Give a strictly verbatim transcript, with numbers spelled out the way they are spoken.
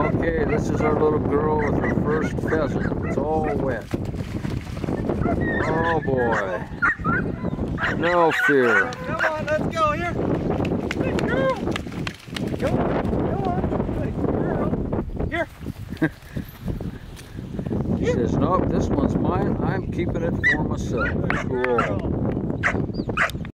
Okay, this is our little girl with her first pheasant. It's all wet. Oh boy. No fear. Come on, let's go here. Good girl. Go on, go on. Good girl. Here. She says, nope, this one's mine. I'm keeping it for myself. Cool.